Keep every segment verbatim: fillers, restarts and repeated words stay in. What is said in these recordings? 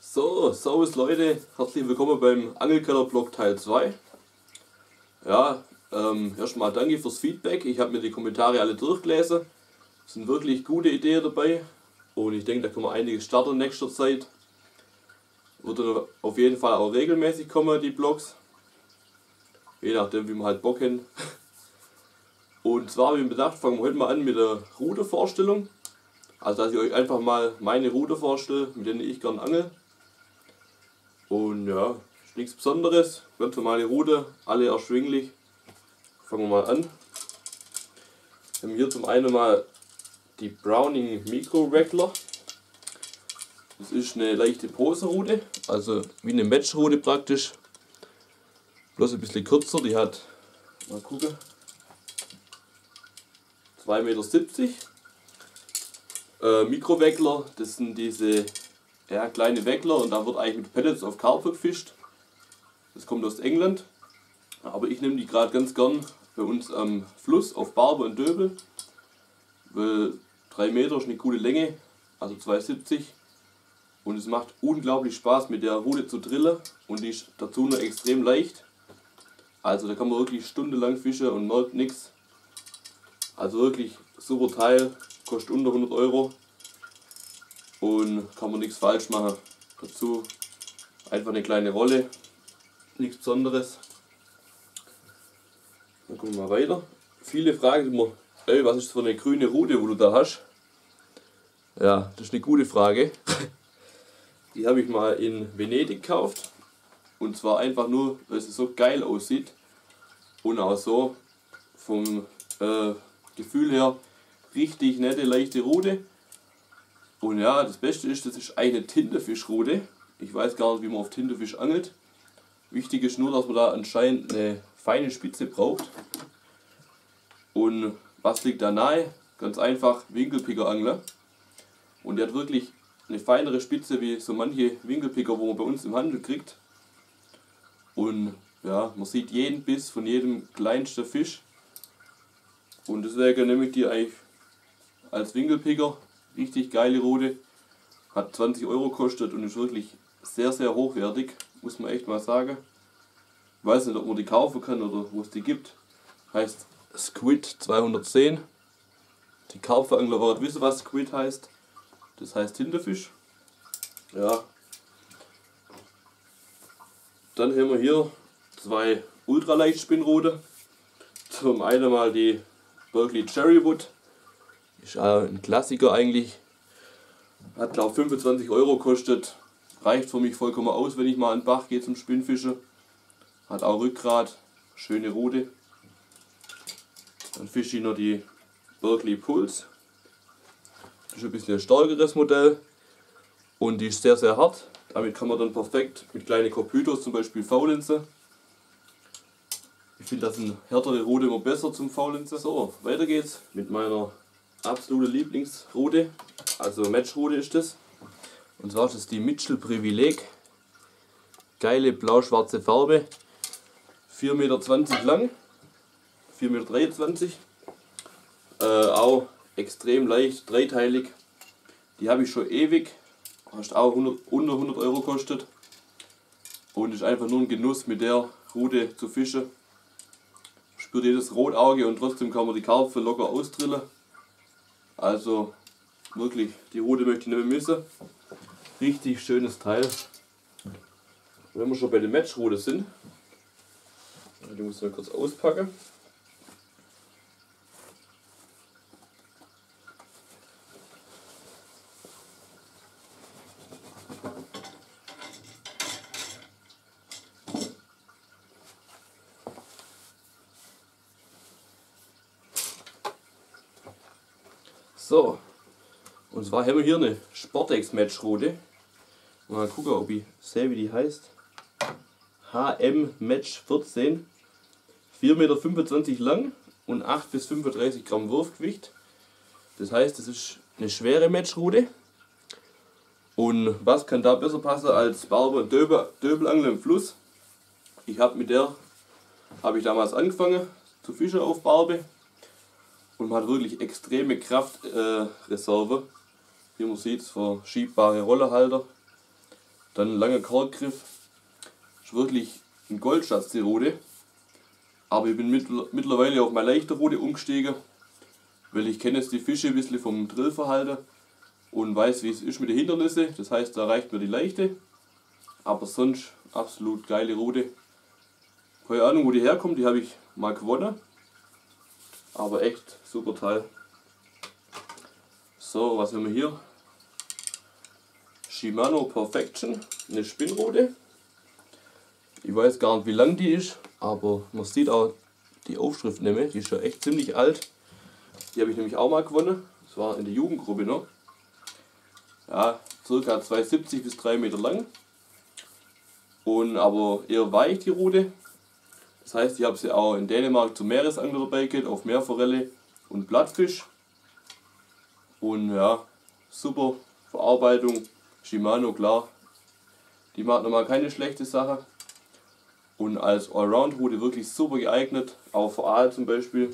So, servus Leute, herzlich willkommen beim Angelkeller-Blog Teil zwei. Ja, ähm, erstmal danke fürs Feedback, ich habe mir die Kommentare alle durchgelesen. Es sind wirklich gute Ideen dabei und ich denke, da können wir einiges starten in nächster Zeit. Wird dann auf jeden Fall auch regelmäßig kommen, die Blogs. Je nachdem, wie wir halt Bock haben. Und zwar habe ich mir gedacht, fangen wir heute mal an mit der Rudervorstellung. Also, dass ich euch einfach mal meine Ruder vorstelle, mit denen ich gern angel. Und ja, ist nichts Besonderes, ganz normale Rute, alle erschwinglich. Fangen wir mal an. Wir haben hier zum einen mal die Browning Micro Waggler. Das ist eine leichte Posenrute, also wie eine Matchrute praktisch. Bloß ein bisschen kürzer, die hat, mal gucken, zwei Meter siebzig. Äh, Mikro-Waggler, das sind diese ja, kleine Waggler und da wird eigentlich mit Pellets auf Karpfen gefischt. Das kommt aus England, aber ich nehme die gerade ganz gern bei uns am Fluss auf Barbe und Döbel, weil drei Meter ist eine gute Länge, also zwei Meter siebzig, und es macht unglaublich Spaß mit der Rute zu drillen und die ist dazu noch extrem leicht. Also da kann man wirklich stundenlang fischen und merkt nichts. Also wirklich super Teil, kostet unter hundert Euro und kann man nichts falsch machen. Dazu einfach eine kleine Rolle, nichts Besonderes. Dann gucken wir mal weiter. Viele fragen immer, ey, was ist das für eine grüne Rute, wo du da hast? Ja, das ist eine gute Frage. Die habe ich mal in Venedig gekauft. Und zwar einfach nur, weil sie so geil aussieht. Und auch so vom äh, Gefühl her richtig nette, leichte Rute. Und ja, das Beste ist, das ist eine Tintenfischrute. Ich weiß gar nicht, wie man auf Tintenfisch angelt. Wichtig ist nur, dass man da anscheinend eine feine Spitze braucht. Und was liegt da nahe? Ganz einfach Winkelpicker-Angler. Und der hat wirklich eine feinere Spitze wie so manche Winkelpicker, wo man bei uns im Handel kriegt. Und ja, man sieht jeden Biss von jedem kleinsten Fisch. Und deswegen nehme ich die eigentlich als Winkelpicker. Richtig geile Rute. Hat zwanzig Euro gekostet und ist wirklich sehr, sehr hochwertig. Muss man echt mal sagen. Ich weiß nicht, ob man die kaufen kann oder wo es die gibt. Heißt Squid zweihundertzehn. Die Karpfenangler werden wissen, was Squid heißt. Das heißt Tintenfisch. Ja. Dann haben wir hier zwei Ultraleichtspinnrute. Zum einen mal die Berkley Cherrywood. Ist auch ein Klassiker eigentlich. Hat glaube ich fünfundzwanzig Euro gekostet. Reicht für mich vollkommen aus, wenn ich mal an den Bach gehe zum Spinnfischen. Hat auch Rückgrat. Schöne Rute. Dann fische ich noch die Berkley Pulse. Das ist ein bisschen ein stärkeres Modell. Und die ist sehr sehr hart. Damit kann man dann perfekt mit kleinen Kopytos zum Beispiel faulenzen. Ich finde, das sind härtere Rute immer besser zum Faulenzen. So, weiter geht's mit meiner absoluten Lieblingsrute. Also Matchrute ist das. Und zwar ist das die Mitchell Privileg. Geile blau-schwarze Farbe. vier Meter zwanzig lang. vier Meter dreiundzwanzig. Äh, auch extrem leicht, dreiteilig. Die habe ich schon ewig. Hast auch hundert, unter hundert Euro gekostet. Und ist einfach nur ein Genuss, mit der Rute zu fischen. Spürt jedes Rotauge und trotzdem kann man die Karpfen locker ausdrillen. Also wirklich, die Rute möchte ich nicht mehr missen. Richtig schönes Teil. Wenn wir schon bei der Matchrute sind, die muss ich mal kurz auspacken. So, und zwar haben wir hier eine Sportex Matchrute. Mal gucken, ob ich sehe, wie die heißt. H M Match vierzehn. vier Meter fünfundzwanzig lang und acht bis fünfunddreißig Gramm Wurfgewicht. Das heißt, das ist eine schwere Matchrute. Und was kann da besser passen als Barbe und Döbel, Döbelangeln im Fluss? Ich habe mit der habe ich damals angefangen zu fischen auf Barbe. Und man hat wirklich extreme Kraftreserve. Äh, Hier man sieht es, verschiebbare Rollehalter. Dann ein langer Korkgriff. Ist wirklich ein Goldschatz, die Rode. Aber ich bin mittlerweile auf meine leichte Rode umgestiegen, weil ich kenne jetzt die Fische ein bisschen vom Drillverhalten und weiß, wie es ist mit den Hindernissen. Das heißt, da reicht mir die leichte. Aber sonst absolut geile Rode. Keine Ahnung, wo die herkommt, die habe ich mal gewonnen. Aber echt super Teil. So, was haben wir hier? Shimano Perfection, eine Spinnrode. Ich weiß gar nicht, wie lang die ist, aber man sieht auch die Aufschrift nämlich, die ist schon echt ziemlich alt. Die habe ich nämlich auch mal gewonnen, das war in der Jugendgruppe noch. Ja, ca. zwei Meter siebzig bis drei Meter lang. Und aber eher weich die Rute. Das heißt, ich habe sie auch in Dänemark zum Meeresangler dabei gehabt, auf Meerforelle und Blattfisch. Und ja, super Verarbeitung, Shimano, klar, die macht nochmal keine schlechte Sache. Und als Allround-Rute wirklich super geeignet, auch für Aal zum Beispiel.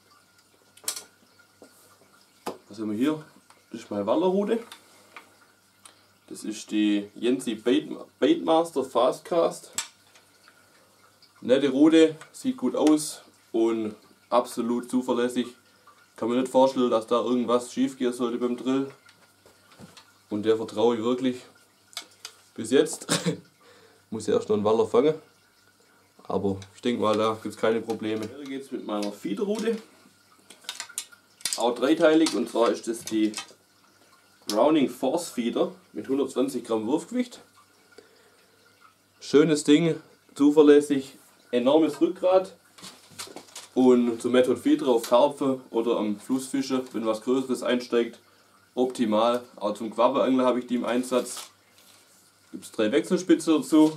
Was haben wir hier? Das ist meine Wallerrute. Das ist die Jensi Bait, Baitmaster Fastcast. Nette Rute, sieht gut aus und absolut zuverlässig. Kann mir nicht vorstellen, dass da irgendwas schief gehen sollte beim Drill. Und der vertraue ich wirklich. Bis jetzt muss ich erst noch einen Waller fangen. Aber ich denke mal, da gibt es keine Probleme. Hier geht es mit meiner Feederrute. Auch dreiteilig, und zwar ist das die Browning Force Feeder mit hundertzwanzig Gramm Wurfgewicht. Schönes Ding, zuverlässig, enormes Rückgrat. Und zum Method Feeder auf Karpfen oder am Flussfischen, wenn was Größeres einsteigt, optimal. Auch zum Quabbeangler habe ich die im Einsatz. Gibt es drei Wechselspitze dazu.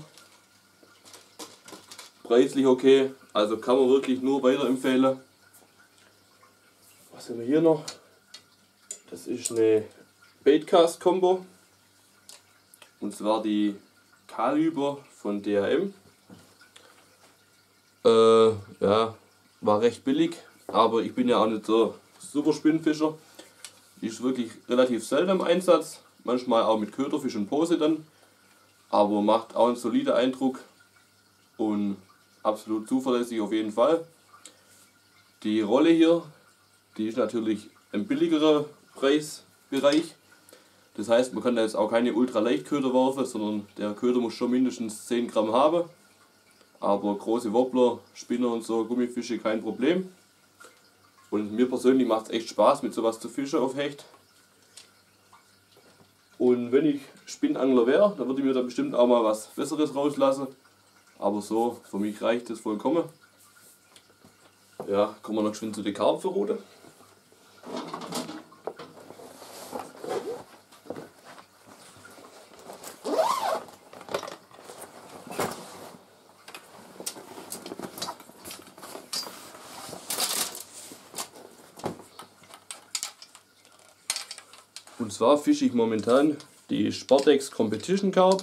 Preislich okay, also kann man wirklich nur weiterempfehlen. Was haben wir hier noch? Das ist eine Baitcast Combo. Und zwar die Kaliber von D H M. Äh, ja, war recht billig, aber ich bin ja auch nicht so super Spinnfischer. Die ist wirklich relativ selten im Einsatz, manchmal auch mit Köderfisch und Pose dann. Aber macht auch einen soliden Eindruck und absolut zuverlässig auf jeden Fall. Die Rolle hier, die ist natürlich ein billigerer Preisbereich. Das heißt, man kann da jetzt auch keine Ultraleichtköder werfen, sondern der Köder muss schon mindestens zehn Gramm haben. Aber große Wobbler, Spinner und so, Gummifische, kein Problem. Und mir persönlich macht es echt Spaß, mit sowas zu fischen auf Hecht. Und wenn ich Spinnangler wäre, dann würde ich mir da bestimmt auch mal was Besseres rauslassen. Aber so, für mich reicht das vollkommen. Ja, kommen wir noch schön zu der Karpfenrute. Und zwar fische ich momentan die Sportex Competition Carp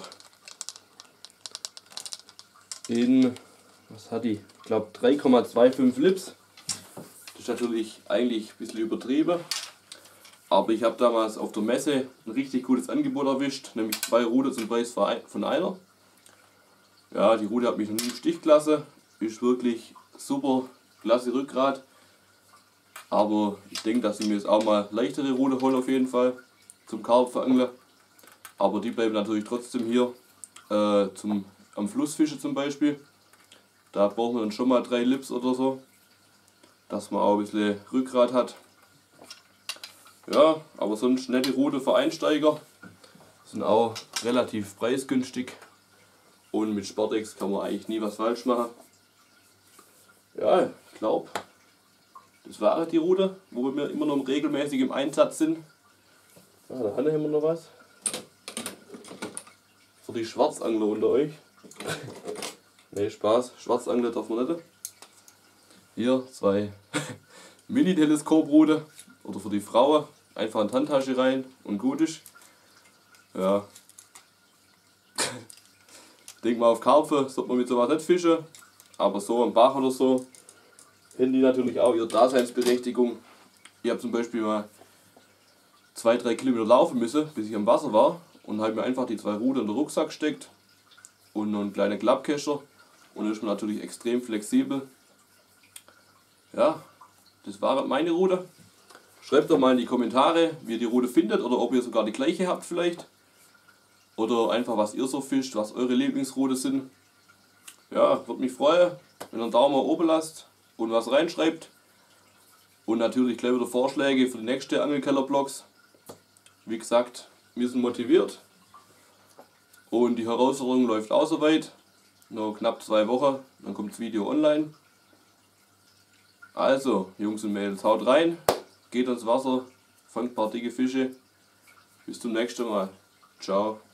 in, was hat die? Ich glaube drei Komma fünfundzwanzig Lips. Das ist natürlich eigentlich ein bisschen übertrieben. Aber ich habe damals auf der Messe ein richtig gutes Angebot erwischt, nämlich zwei Rute zum Preis von einer. Ja, die Rute hat mich noch nie im Stich gelassen. Ist wirklich super, klasse Rückgrat. Aber ich denke, dass ich mir jetzt auch mal leichtere Rute hole auf jeden Fall zum Karpfenangeln. Aber die bleiben natürlich trotzdem hier äh, zum, am Flussfischen zum Beispiel. Da braucht man dann schon mal drei Lips oder so, dass man auch ein bisschen Rückgrat hat. Ja, aber sonst nette Rute für Einsteiger. Sind auch relativ preisgünstig. Und mit Sportex kann man eigentlich nie was falsch machen. Ja, ich glaube, das war die Rute, wo wir immer noch regelmäßig im Einsatz sind. Ah, da haben wir noch was. Für die Schwarzangler unter euch. Ne, Spaß, Schwarzangler darf man nicht. Hier zwei Mini-Teleskoprute. Oder für die Frauen. Einfach in die Handtasche rein und gut ist. Ja. Denk mal, auf Karpfen sollte man mit sowas nicht fischen. Aber so am Bach oder so hätten die natürlich auch ihre Daseinsberechtigung. Ich habe zum Beispiel mal zwei, drei Kilometer laufen müssen, bis ich am Wasser war. Und und habe mir einfach die zwei Rudern in den Rucksack gesteckt und noch einen kleinen Klappkescher und dann ist man natürlich extrem flexibel. Ja, das war meine Rute. Schreibt doch mal in die Kommentare, wie ihr die Rute findet oder ob ihr sogar die gleiche habt vielleicht. Oder einfach was ihr so fischt, was eure Lieblingsrute sind. Ja, würde mich freuen, wenn ihr einen Daumen oben lasst und was reinschreibt. Und natürlich gleich wieder Vorschläge für die nächste Angelkeller-Blogs. Wie gesagt, wir sind motiviert. Und die Herausforderung läuft auch soweit. Noch knapp zwei Wochen, dann kommt das Video online. Also, Jungs und Mädels, haut rein, geht ans Wasser, fangt ein paar dicke Fische. Bis zum nächsten Mal. Ciao.